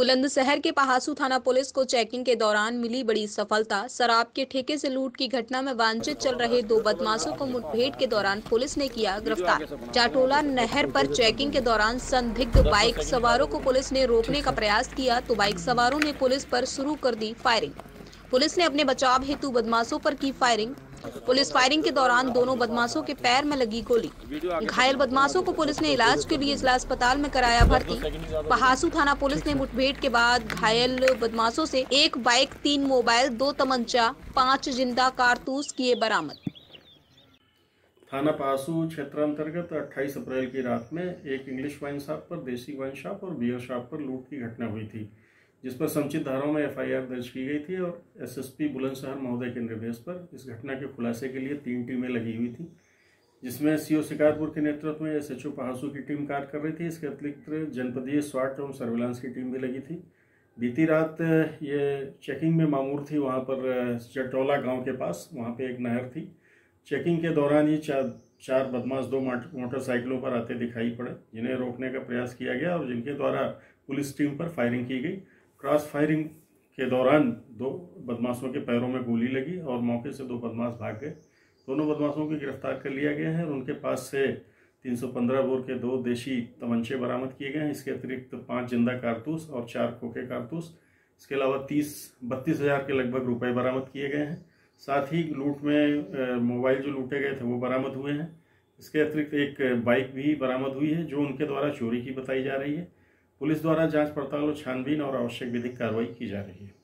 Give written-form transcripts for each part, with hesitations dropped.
बुलंदशहर के पहासू थाना पुलिस को चेकिंग के दौरान मिली बड़ी सफलता। शराब के ठेके से लूट की घटना में वांछित चल रहे 2 बदमाशों को मुठभेड़ के दौरान पुलिस ने किया गिरफ्तार। जाटोला नहर पर चेकिंग के दौरान संदिग्ध बाइक सवारों को पुलिस ने रोकने का प्रयास किया तो बाइक सवारों ने पुलिस पर शुरू कर दी फायरिंग। पुलिस ने अपने बचाव हेतु बदमाशों पर की फायरिंग। पुलिस फायरिंग के दौरान दोनों बदमाशों के पैर में लगी गोली। घायल बदमाशों को पुलिस ने इलाज के लिए जिला अस्पताल में कराया भर्ती। पहासू थाना पुलिस ने मुठभेड़ के बाद घायल बदमाशों से 1 बाइक, 3 मोबाइल, 2 तमंचा, 5 जिंदा कारतूस किए बरामद। थाना पहासू क्षेत्रांतर्गत 28 अप्रैल की रात में एक इंग्लिश वाइन शॉप पर, देसी वाइन शॉप और बियर शॉप पर लूट की घटना हुई थी, जिस पर समुचित धाराओं में FIR दर्ज की गई थी और SSP बुलंदशहर महोदय के निर्देश पर इस घटना के खुलासे के लिए 3 टीमें लगी हुई थी, जिसमें CO शिकारपुर के नेतृत्व में SHO पहासू की टीम कार्य कर रही थी। इसके अतिरिक्त जनपदीय स्वाट एवं सर्विलांस की टीम भी लगी थी। बीती रात ये चेकिंग में मामूर थी, वहाँ पर जाटोला गाँव के पास, वहाँ पर एक नहर थी। चेकिंग के दौरान ये चार बदमाश 2 मोटरसाइकिलों पर आते दिखाई पड़े, जिन्हें रोकने का प्रयास किया गया और जिनके द्वारा पुलिस टीम पर फायरिंग की गई। क्रॉस फायरिंग के दौरान 2 बदमाशों के पैरों में गोली लगी और मौके से 2 बदमाश भाग गए। दोनों बदमाशों को गिरफ्तार कर लिया गया है और उनके पास से 315 बोर के 2 देशी तमंचे बरामद किए गए हैं। इसके अतिरिक्त 5 जिंदा कारतूस और 4 खोखे कारतूस, इसके अलावा 32 हज़ार के लगभग रुपए बरामद किए गए हैं। साथ ही लूट में मोबाइल जो लूटे गए थे वो बरामद हुए हैं। इसके अतिरिक्त एक बाइक भी बरामद हुई है, जो उनके द्वारा चोरी की बताई जा रही है। पुलिस द्वारा जांच पड़ताल और छानबीन और आवश्यक विधिक कार्रवाई की जा रही है।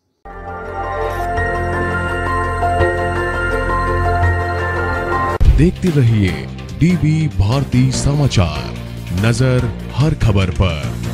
देखते रहिए DB भारती समाचार, नजर हर खबर पर।